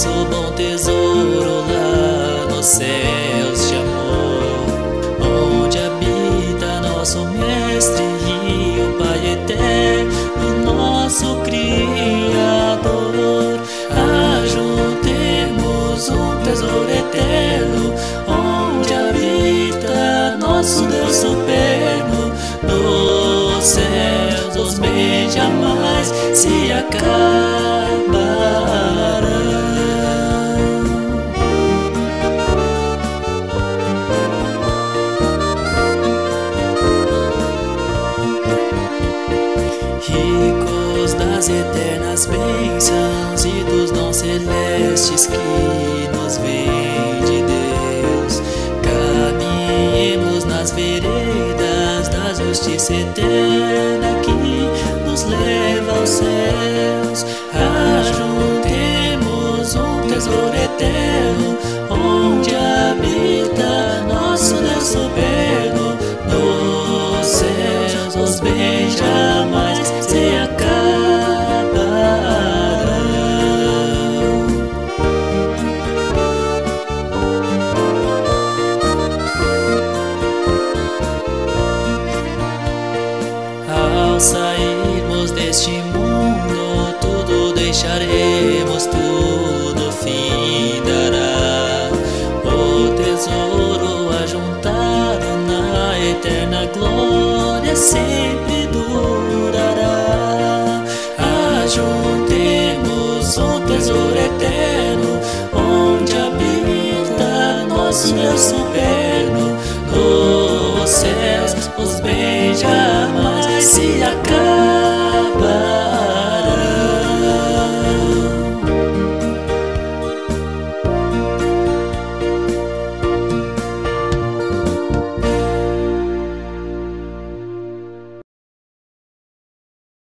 nosso bom tesouro lá nos céus de amor, onde habita nosso Mestre e o Pai eterno, nosso Criador. Ajuntemos um tesouro eterno, onde habita nosso Deus superno. Nos céus os bens jamais se acabarão. Ricos das eternas bênçãos e dos dons celestes que nos vêm de Deus, caminhemos nas veredas da justiça eterna que nos leva aos céus. Ajuntemos um tesouro eterno,